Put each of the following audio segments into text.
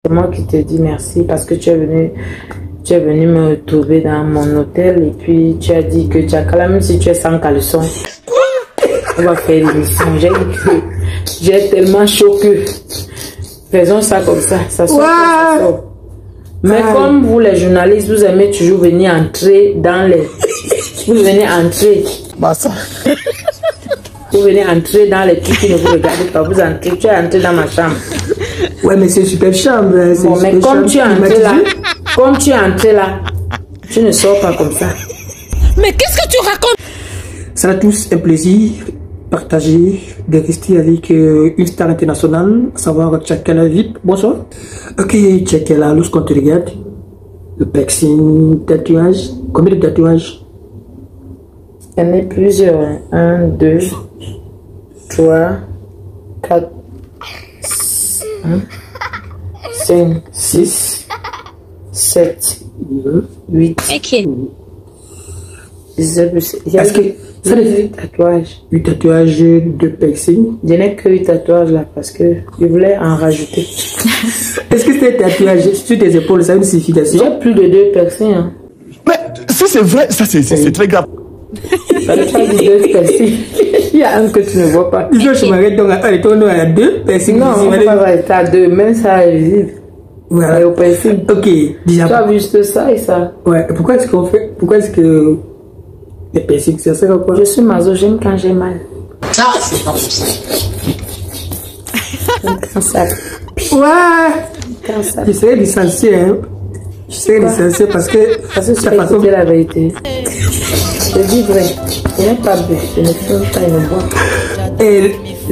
C'est moi qui te dis merci parce que tu es venu me trouver dans mon hôtel et puis tu as dit que Tchakala, même si tu es sans caleçon, on va faire l'émission. J'ai tellement chaud que faisons ça comme ça ça sort, ça sort. Mais comme vous les journalistes, vous aimez toujours venir entrer dans les... Vous venez entrer. Vous venez entrer dans les trucs qui ne vous regardent pas. Vous entrez, tu es entré dans ma chambre. Ouais, mais c'est une super chambre. Bon, mais comme tu es entré là, tu ne sors pas comme ça. Mais qu'est-ce que tu racontes? Ça a tous un plaisir partagé de rester avec une star internationale, à savoir Tchakala VIP. Bonsoir. Ok, Tchakala, lorsqu'on te regarde, le piercing, tatouage, combien de tatouages? Il y en a plusieurs. 1, 2, 3, 4, 5, 6, 7, 8. Ok. 17, il y a Est-ce que ça 8 tatouages. 8 tatouages de piercing? Je n'ai que 8 tatouages là parce que je voulais en rajouter. Est-ce que c'est un tatouage sur tes épaules, ça a une signification? J'ai plus de 2 piercings. Hein. Mais si c'est vrai, ça c'est très grave. Ça ne pas dire 2 piercings. Il y a un que tu ne vois pas. Je m'arrête donc à 2 piercings. Non, on ne peut pas arrêter à 2, même ça est visible. Voilà. Et au piercing. Ok, déjà. Tu as vu juste ça et ça. Ouais, pourquoi est-ce qu'on fait, pourquoi est-ce que les piercings, ça sert à quoi? Je suis maso, j'aime quand j'ai mal. Quand ça. Ouais! Quand ça. Je serais licencié, hein. Je serais licencié parce que tu as écouté la vérité. Je dis vrai. Je n'ai pas bu, je ne fume pas, je ne bois pas. Et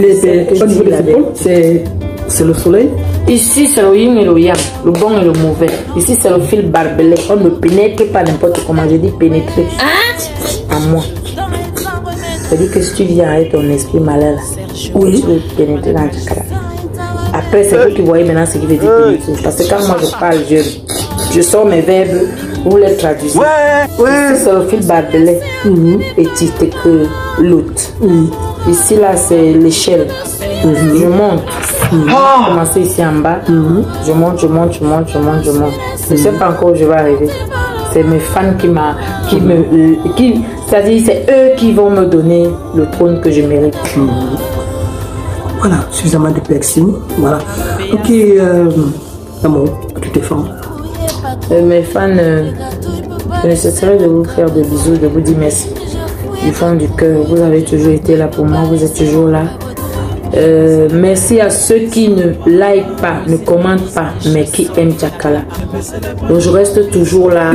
c'est le soleil. Ici, c'est le yin et le yang, le bon et le mauvais. Ici, c'est le fil barbelé. On ne pénètre pas n'importe comment. Je dis pénétrer. À moi. C'est-à-dire que si tu viens avec ton esprit malade, oui, tu veux pénétrer dans le Tchakala. Après, c'est vous qui voyez maintenant ce qui veut dire pénétrer. Parce que quand moi je parle, je sors mes verbes, vous les traduisez. Ici, c'est le fil barbelé. Et tu que l'autre. Ici, là, c'est l'échelle. Je monte. Je commence ici en bas. Je monte, je monte, je monte, je monte, je monte. Je ne sais pas encore où je vais arriver. C'est mes fans c'est-à-dire c'est eux qui vont me donner le trône que je mérite. Voilà, suffisamment de piercing. Voilà. Ok, amour, tu te fans. Mes fans, je ne cesserai de vous faire des bisous, de vous dire merci. Du fond du cœur, vous avez toujours été là pour moi, vous êtes toujours là. Merci à ceux qui ne like pas, ne commentent pas, mais qui aiment Tchakala. Donc je reste toujours là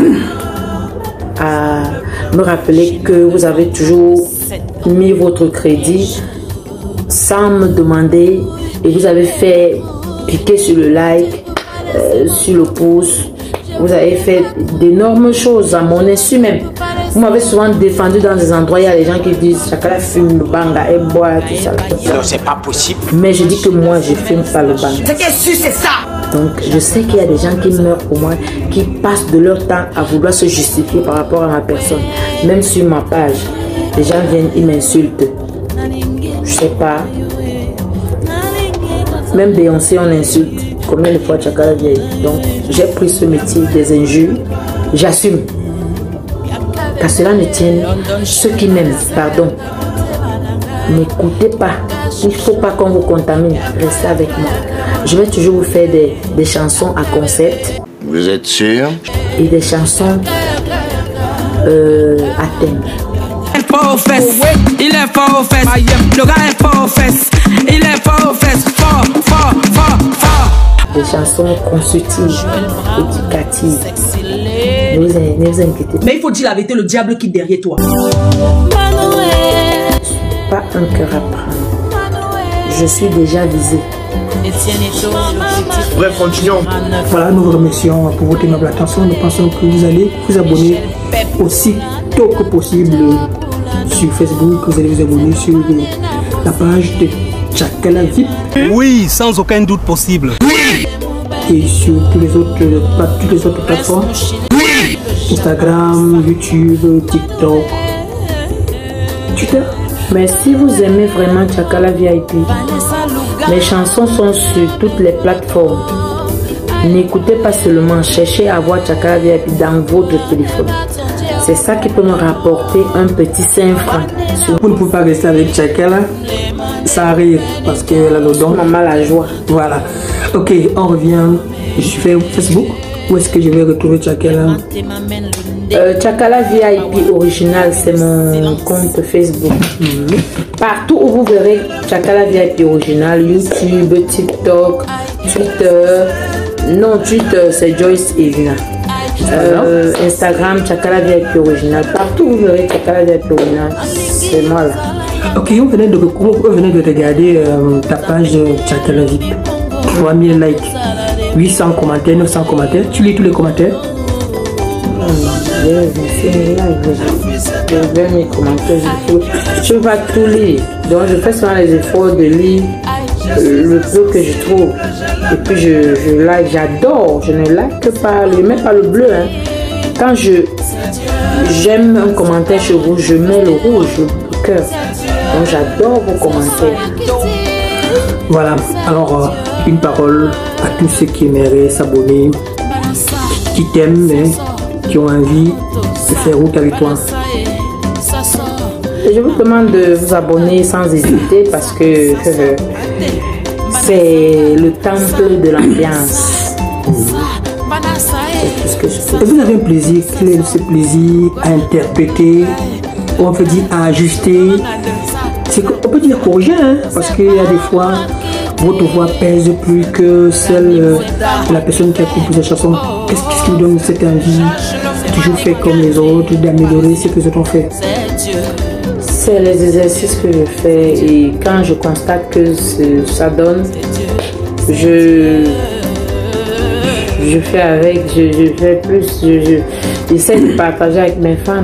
à me rappeler que vous avez toujours mis votre crédit sans me demander et vous avez fait cliquer sur le like, sur le pouce. Vous avez fait d'énormes choses à mon insu même. Vous m'avez souvent défendu dans des endroits, il y a des gens qui disent Tchakala fume le banga et boit, tout ça. Non, c'est pas possible. Mais je dis que moi, je fume pas le banga. C'est ça. Donc, je sais qu'il y a des gens qui meurent pour moi, qui passent de leur temps à vouloir se justifier par rapport à ma personne. Même sur ma page, les gens viennent, ils m'insultent. Je sais pas. Même Beyoncé, on insulte. Combien de fois Tchakala vient? Donc, j'ai pris ce métier des injures. J'assume. Qu'à cela ne tienne, ceux qui m'aiment, pardon, n'écoutez pas. Il ne faut pas qu'on vous contamine. Restez avec moi. Je vais toujours vous faire des chansons à concept. Vous êtes sûr? Et des chansons à thème. Il est fort aux fesses, il est fort aux fesses. Le gars est fort aux fesses, il est fort aux fesses. Fort, fort, fort, fort. Des chansons constructives, éducatives. Ne vous inquiétez pas. Mais il faut dire la vérité, le diable qui est derrière toi. Pas un cœur à prendre. Je suis déjà visée. Bref, continuons. Voilà, nous vous remercions pour votre aimable attention. Nous pensons que vous allez vous abonner aussi tôt que possible sur Facebook. Vous allez vous abonner sur la page de Tchakala VIP. Oui, sans aucun doute possible. Et sur toutes les autres plateformes. Instagram, YouTube, TikTok, Twitter. Mais si vous aimez vraiment Tchakala VIP, mes chansons sont sur toutes les plateformes. N'écoutez pas seulement, cherchez à avoir Tchakala VIP dans votre téléphone. C'est ça qui peut me rapporter un petit 5 francs. Vous ne pouvez pas rester avec Tchakala, ça arrive parce qu'elle a le don. Maman la joie. Voilà. Ok, on revient. Je fais Facebook. Où est-ce que je vais retrouver Tchakala? Tchakala VIP original, c'est mon compte Facebook. Partout où vous verrez Tchakala VIP original, YouTube, TikTok, Twitter. Non, Twitter, c'est Joyce Evina. Instagram, Tchakala VIP original. Partout où vous verrez Tchakala VIP original, c'est moi là. Ok, on venait de regarder ta page Tchakala VIP. 3000 likes, 800 commentaires, 900 commentaires. Tu lis tous les commentaires? Je vais mes commentaires. Je ne peux pas tout lire. Donc je fais souvent les efforts de lire le peu que je trouve. Et puis je like, j'adore. Je ne like pas, même pas le bleu. Hein. Quand j'aime un commentaire chez vous, je mets le rouge, le cœur. Donc j'adore vos commentaires. Voilà, alors une parole à tous ceux qui aimeraient s'abonner, qui t'aiment, qui ont envie de faire route avec toi. Et je vous demande de vous abonner sans hésiter parce que c'est le temple de l'ambiance. Et vous avez un plaisir, quel est ce plaisir à interpréter, on peut dire à ajuster, on peut dire corriger, hein, parce qu'il y a des fois votre voix pèse plus que celle de la personne qui a composé la chanson. Qu'est-ce qui vous donne cette envie de toujours faire comme les autres, d'améliorer ce que les autres ont fait? C'est les exercices que je fais et quand je constate que ça donne, je fais avec, je fais plus, j'essaie de partager avec mes fans.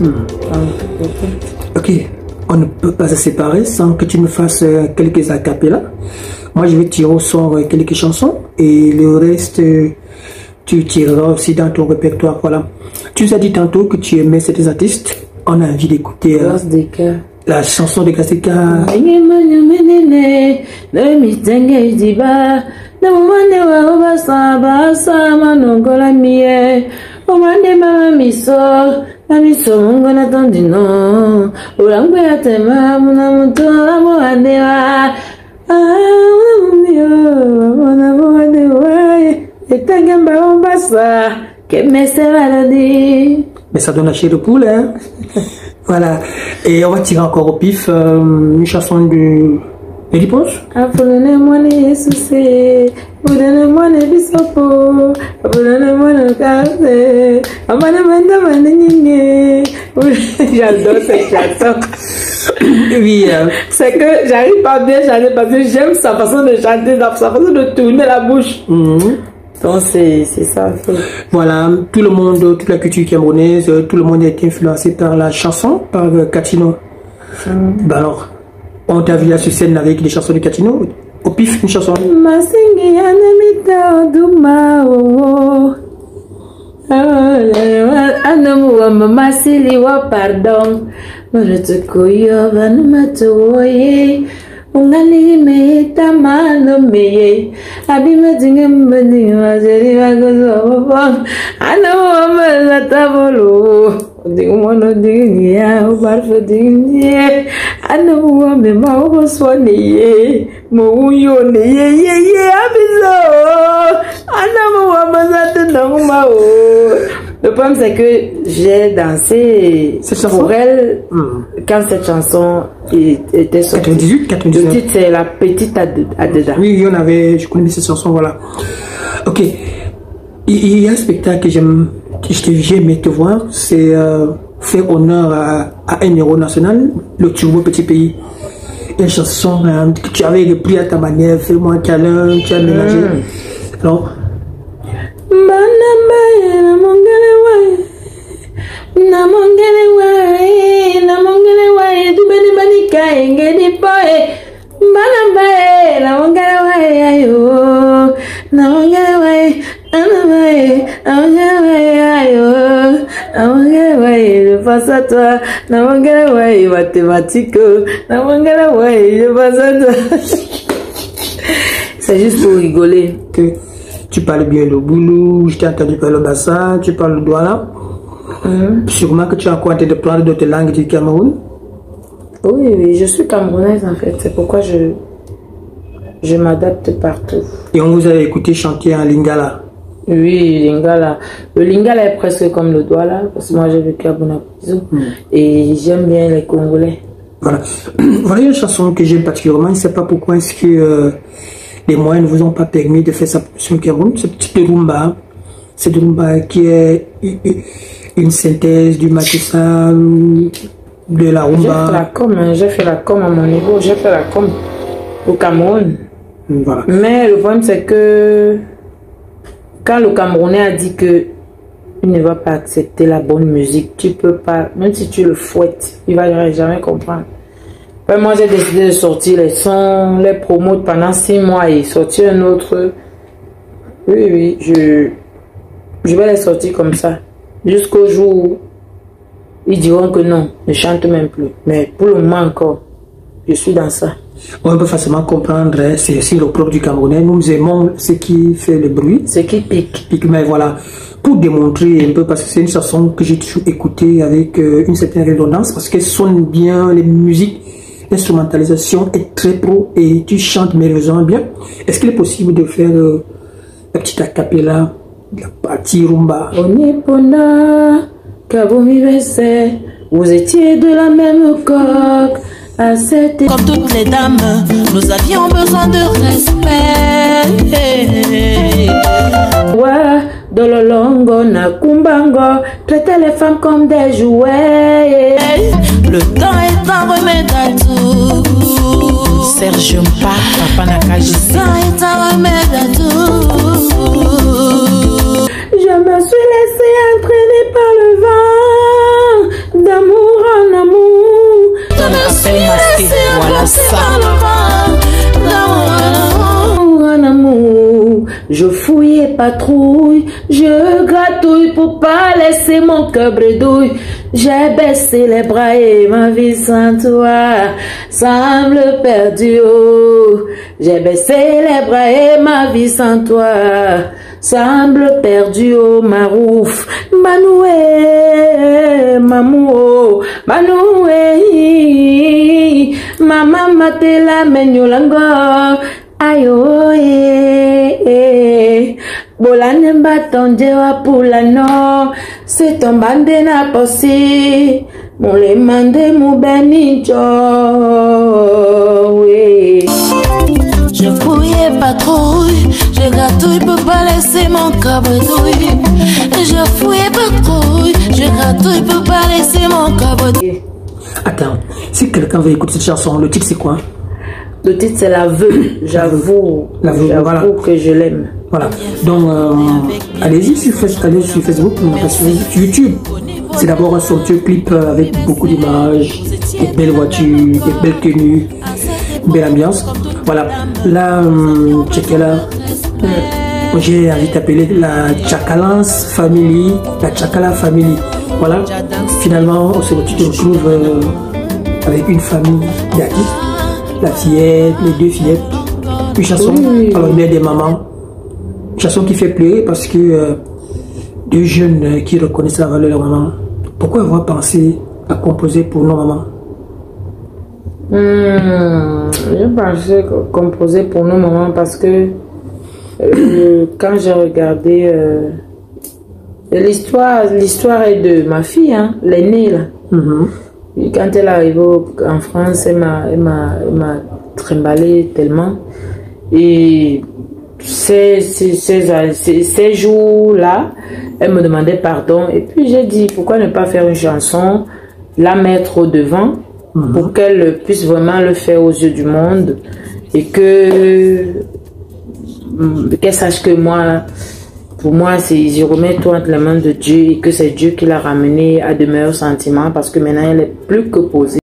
Ok, on ne peut pas se séparer sans que tu me fasses quelques acapellas. Moi, je vais tirer au sort quelques chansons et le reste, tu tireras aussi dans ton répertoire. Voilà. Tu nous as dit tantôt que tu aimais ces artistes. On a envie d'écouter la chanson de Grâce mais ça donne la chair de poule, hein. Voilà. Et on va tirer encore au pif une chanson de Réponse. Apprenez-moi les soucis, vous donnez-moi les bisopos, apprenez-moi le café, j'adore cette chanson. Oui, c'est que j'arrive pas bien chanter parce que j'aime sa façon de chanter, sa façon de tourner la bouche. Donc c'est ça. Voilà, tout le monde, toute la culture camerounaise, tout le monde a été influencé par la chanson, par Katino. Ben alors, on t'a vu sur scène avec des chansons de Katino. Au pif, une chanson. Ungali me tamalo me abime tingem bani wazeri wagozo bang ano amala tabolo dingono dingia ubarfo dingie ano me mawo swaniye mo yo ne ye abizo ano mo amazate nanguma o. Le problème c'est que j'ai dansé pour elle quand cette chanson était sortie. 98. Le titre c'est La Petite Adeda. Oui, il y en avait, je connais cette chanson, voilà. Ok. Il y a un spectacle que j'ai aimé te voir, c'est faire honneur à un héros national, le Turbo Petit Pays. Une chanson que tu avais repris à ta manière, fais-moi un câlin, tu as mélangé. Alors, face à toi, mathématiques, je passe à toi. C'est juste pour rigoler. Que Tu parles bien le boulot, je t'ai entendu parler le bassin, tu parles le douala. Sûrement que tu as quoi de parler d'autres langues du Cameroun. Oui, oui, je suis camerounaise en fait. C'est pourquoi je m'adapte partout. Et on vous a écouté chanter en lingala. Oui, lingala. Le lingala est presque comme le douala, parce que moi j'ai vécu à Bonapuiso. Et j'aime bien les Congolais. Voilà. Voilà une chanson que j'aime particulièrement. Je ne sais pas pourquoi est-ce que les moyens ne vous ont pas permis de faire ça sur le Cameroun. Cette petite rumba. Cette rumba qui est une synthèse du Macky Sall, de la rumba. J'ai fait la com à mon niveau. J'ai fait la com au Cameroun. Voilà. Mais le problème c'est que quand le Camerounais a dit que il ne va pas accepter la bonne musique, tu peux pas, même si tu le fouettes, il va jamais comprendre. Ben, moi j'ai décidé de sortir les sons, les promos pendant 6 mois et sortir un autre. Oui, je vais les sortir comme ça. Jusqu'au jour où ils diront que non, ne chante même plus. Mais pour le moment encore, je suis dans ça. On peut facilement comprendre, hein, c'est aussi le propre du Camerounais. Nous aimons ce qui fait le bruit. Ce qui pique. Mais voilà, pour démontrer un peu, parce que c'est une chanson que j'ai toujours écoutée avec une certaine redondance, parce qu'elle sonne bien, les musiques, l'instrumentalisation est très pro et tu chantes merveilleusement bien. Est-ce qu'il est possible de faire la petite acapella, la partie rumba? Onipona, Kabomi Besse, vous étiez de la même coque. Comme toutes les dames, nous avions besoin de respect. Ouais, Dololongo, Nakumbango, traiter les femmes comme des jouets. Le temps est un remède à tout. Serge Mpa, Papa Nakaji. Le temps est un remède à tout. Je me suis laissé entraîner par le vent, d'amour en amour. Je me suis laissé entraîner par le vent, d'amour en amour. Je fouille et patrouille, je gratouille pour pas laisser mon cœur bredouille. J'ai baissé les bras et ma vie sans toi semble perdue. J'ai baissé les bras et ma vie sans toi semble perdue. Oh Marouf, Manoué, Mamou, Manoué, Mama Matela Menyolango. Ayo bolane batonde wa pulano c'est ton bande na posi mon le mande mu benijo oui. Je fouillais patrouille, je gratouille pour pas laisser mon cœur bredouille. Je fouillais patrouille, je gratouille pour pas laisser mon cœur bredouille. Attends, si quelqu'un veut écouter cette chanson, le titre c'est quoi? Le titre c'est l'aveu. J'avoue voilà. Que je l'aime. Voilà. Donc allez-y sur Facebook, sur YouTube. C'est d'abord un somptueux clip avec beaucoup d'images, des belles voitures, des belles tenues, une belle ambiance. Voilà. Là, checkez là. J'ai envie d'appeler la Tchakalance Family, la Tchakala Family. Voilà. Finalement, on se retrouve avec une famille d'artistes. La fillette, les 2 fillettes, une chanson à l'honneur des mamans, une chanson qui fait pleurer parce que 2 jeunes qui reconnaissent la valeur de leur maman. Pourquoi avoir pensé à composer pour nos mamans? J'ai pensé composer pour nos mamans parce que quand j'ai regardé l'histoire est de ma fille, hein, l'aînée là. Et quand elle est arrivée en France, elle m'a trimballé tellement. Et ces jours-là, elle me demandait pardon. Et puis j'ai dit, pourquoi ne pas faire une chanson, la mettre au devant, pour qu'elle puisse vraiment le faire aux yeux du monde. Et qu'elle sache que moi, pour moi, je remets tout entre les mains de Dieu et que c'est Dieu qui l'a ramenée à de meilleurs sentiments parce que maintenant elle est plus que posée.